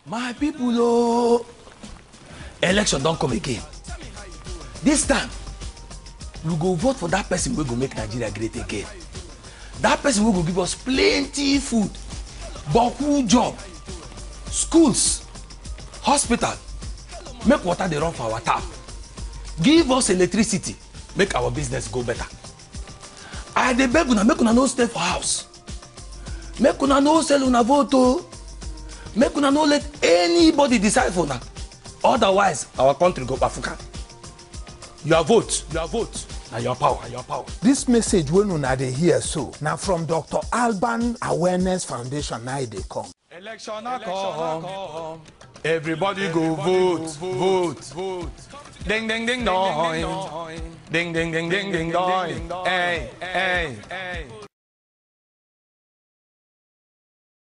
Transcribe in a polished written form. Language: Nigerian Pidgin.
My people, oh, election don't come again. This time, we go vote for that person wey go make Nigeria great again. That person wey go give us plenty food, boku job, schools, hospital, make water dey run for our tap, give us electricity, make our business go better. I dey beg una make una no stay for house, make una no sell una vote o, make una no let anybody decide for una, otherwise our country go bafuka. Your vote na your power. This message wey una dey hear so na from Dr. Alban Awareness Foundation na dey come. Election na come, everybody go vote. Ding ding ding dong, ding ding ding ding ding dong. Hey.